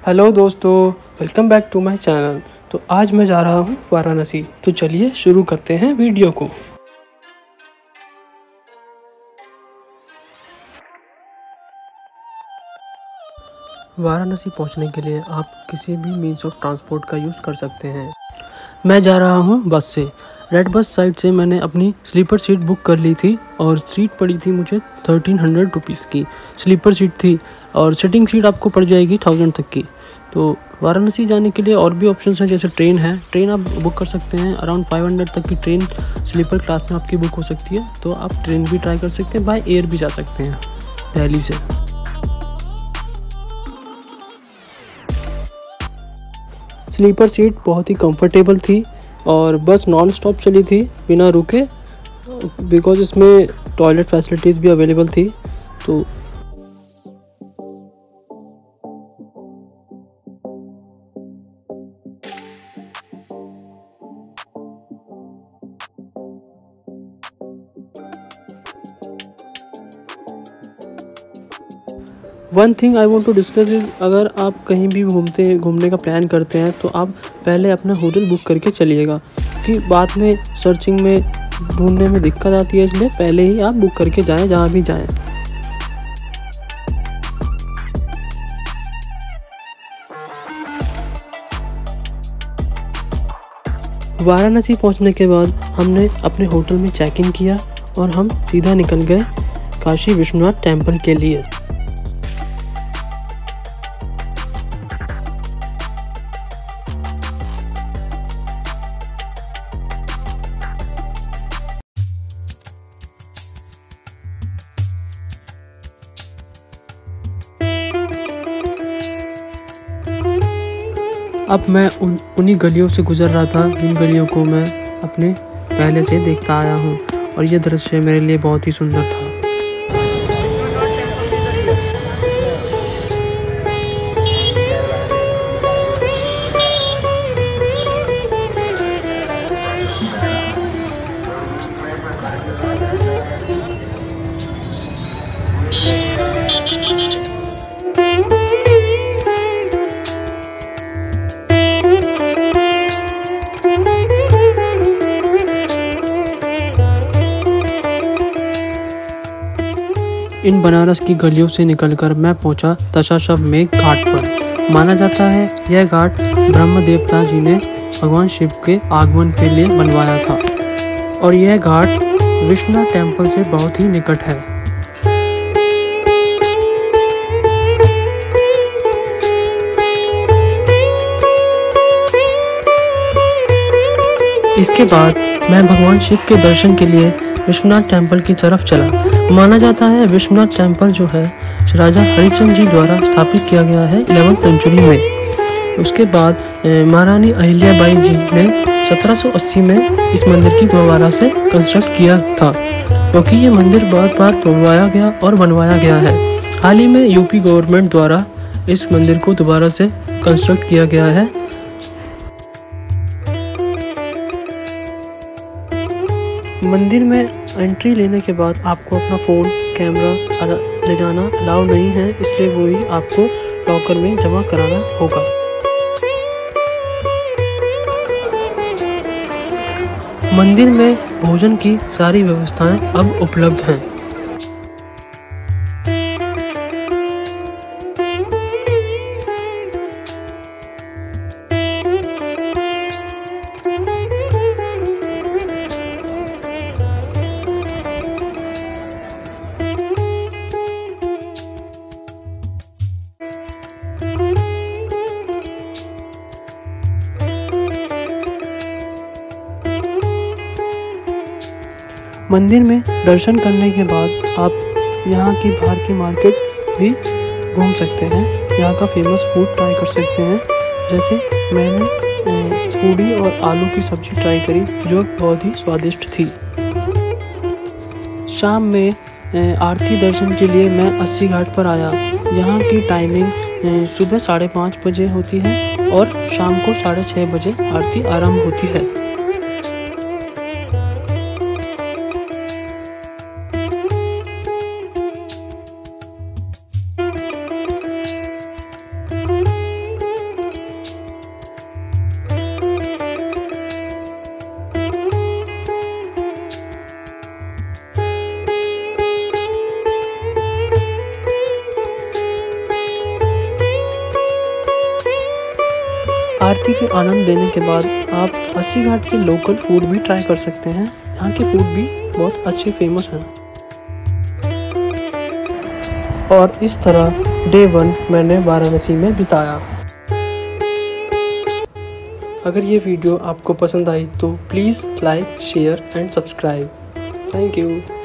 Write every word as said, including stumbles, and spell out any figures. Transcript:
Hello दोस्तों, welcome back to my channel. तो आज मैं जा रहा हूँ वाराणसी। तो चलिए शुरू करते हैं वीडियो को। वाराणसी पहुँचने के लिए आप किसी भी मीन्स ऑफ ट्रांसपोर्ट का यूज़ कर सकते हैं। मैं जा रहा हूँ बस से। रेड बस साइड से मैंने अपनी स्लीपर सीट बुक कर ली थी और सीट पड़ी थी मुझे थर्टीन हंड्रेड रुपीज़ की स्लीपर सीट थी, और सिटिंग सीट आपको पड़ जाएगी थाउजेंड तक की। तो वाराणसी जाने के लिए और भी ऑप्शंस हैं, जैसे ट्रेन है। ट्रेन आप बुक कर सकते हैं, अराउंड फाइव हंड्रेड तक की ट्रेन स्लीपर क्लास में आपकी बुक हो सकती है। तो आप ट्रेन भी ट्राई कर सकते हैं, बाय एयर भी जा सकते हैं दिल्ली से। स्लीपर सीट बहुत ही कंफर्टेबल थी और बस नॉन स्टॉप चली थी बिना रुके, बिकॉज इसमें टॉयलेट फैसिलिटीज़ भी अवेलेबल थी। तो one thing I want to discuss is, अगर आप कहीं भी घूमते घूमने का प्लान करते हैं तो आप पहले अपना होटल बुक करके चलिएगा, क्योंकि बाद में सर्चिंग में ढूंढने में दिक्कत आती है। इसलिए पहले ही आप बुक करके जाएं जहाँ भी जाएं। वाराणसी पहुंचने के बाद हमने अपने होटल में चेक इन किया और हम सीधा निकल गए काशी विश्वनाथ टेम्पल के लिए। अब मैं उन उन्हीं गलियों से गुजर रहा था जिन गलियों को मैं अपने पहले से देखता आया हूँ, और ये दृश्य मेरे लिए बहुत ही सुंदर था। इन बनारस की गलियों से निकलकर मैं पहुंचा दशाश्वमेध घाट पर। माना जाता है यह घाट ब्रह्म देवता जी ने भगवान शिव के आगमन के लिए बनवाया था, और यह घाट विश्वनाथ टेम्पल से बहुत ही निकट है। इसके बाद मैं भगवान शिव के दर्शन के लिए विश्वनाथ टेम्पल की तरफ चला। माना जाता है विश्वनाथ टेम्पल जो है राजा हरिश्चंद्र जी द्वारा स्थापित किया गया है इलेवेंथ सेंचुरी में। उसके बाद महारानी अहिल्याबाई जी ने सत्रह सौ अस्सी में इस मंदिर की दोबारा से कंस्ट्रक्ट किया था, क्योंकि ये मंदिर बार बार तोड़वाया गया और बनवाया गया है। हाल ही में यूपी गवर्नमेंट द्वारा इस मंदिर को दोबारा से कंस्ट्रक्ट किया गया है। मंदिर में एंट्री लेने के बाद आपको अपना फ़ोन, कैमरा ले जाना अलाउ नहीं है, इसलिए वो ही आपको लॉकर में जमा कराना होगा। मंदिर में भोजन की सारी व्यवस्थाएं अब उपलब्ध हैं। मंदिर में दर्शन करने के बाद आप यहाँ की बाहर की मार्केट भी घूम सकते हैं। यहाँ का फेमस फूड ट्राई कर सकते हैं। जैसे मैंने पूड़ी और आलू की सब्ज़ी ट्राई करी, जो बहुत ही स्वादिष्ट थी। शाम में आरती दर्शन के लिए मैं अस्सी घाट पर आया। यहाँ की टाइमिंग सुबह साढ़े पाँच बजे होती है और शाम को साढ़े छः बजे आरती आरंभ होती है। शांति के आनंद लेने के बाद आप अस्सी घाट के लोकल फूड भी ट्राई कर सकते हैं। यहाँ के फूड भी बहुत अच्छे फेमस हैं। और इस तरह डे वन मैंने वाराणसी में बिताया। अगर ये वीडियो आपको पसंद आई तो please like, share and subscribe. Thank you.